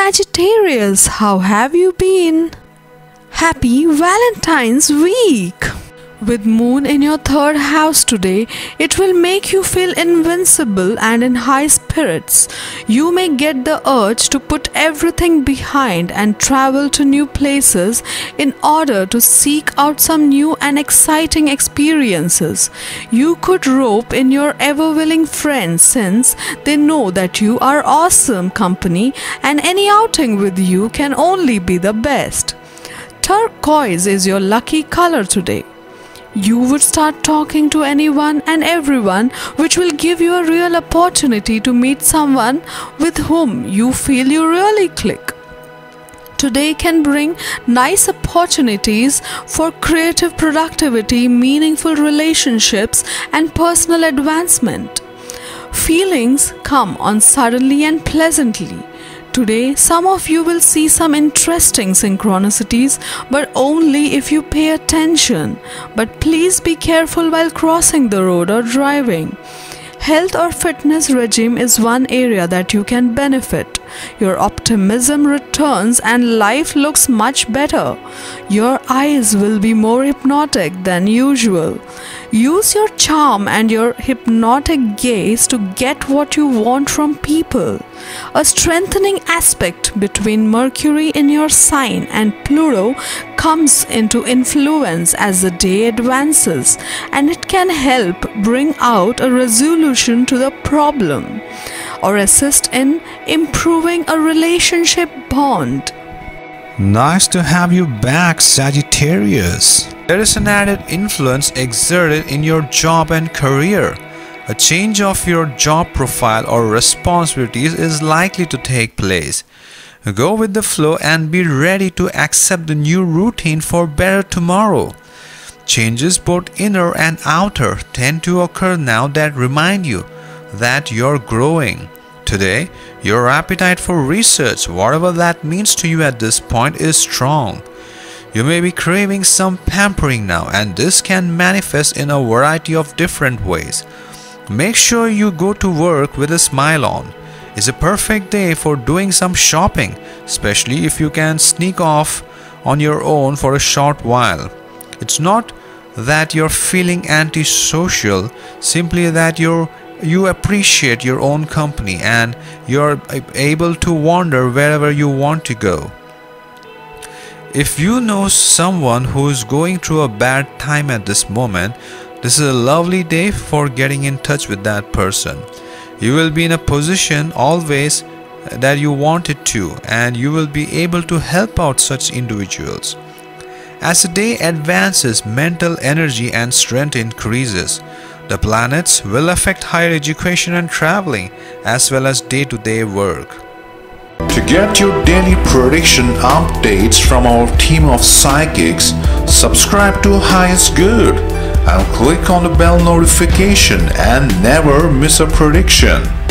Sagittarius, how have you been? Happy Valentine's Week! With Moon in your third house today, it will make you feel invincible and in high spirits. You may get the urge to put everything behind and travel to new places in order to seek out some new and exciting experiences. You could rope in your ever-willing friends since they know that you are awesome company and any outing with you can only be the best. Turquoise is your lucky color today. You would start talking to anyone and everyone, which will give you a real opportunity to meet someone with whom you feel you really click. Today can bring nice opportunities for creative productivity, meaningful relationships, and personal advancement. Feelings come on suddenly and pleasantly. Today, some of you will see some interesting synchronicities, but only if you pay attention. But please be careful while crossing the road or driving. Health or fitness regime is one area that you can benefit. Your optimism returns and life looks much better. Your eyes will be more hypnotic than usual. Use your charm and your hypnotic gaze to get what you want from people. A strengthening aspect between Mercury in your sign and Pluto comes into influence as the day advances, and it can help bring out a resolution to the problem or assist in improving a relationship bond. Nice to have you back, Sagittarius. There is an added influence exerted in your job and career. A change of your job profile or responsibilities is likely to take place. Go with the flow and be ready to accept the new routine for better tomorrow. Changes both inner and outer tend to occur now that remind you that you're growing. Today, your appetite for research, whatever that means to you at this point, is strong. You may be craving some pampering now, and this can manifest in a variety of different ways. Make sure you go to work with a smile on. It's a perfect day for doing some shopping, especially if you can sneak off on your own for a short while. It's not that you're feeling antisocial, simply that you appreciate your own company and you're able to wander wherever you want to go. If you know someone who is going through a bad time at this moment, this is a lovely day for getting in touch with that person. You will be in a position always that you wanted to, and you will be able to help out such individuals. As the day advances, mental energy and strength increases. The planets will affect higher education and traveling, as well as day-to-day work. To get your daily prediction updates from our team of psychics, subscribe to Highest Good and click on the bell notification and never miss a prediction.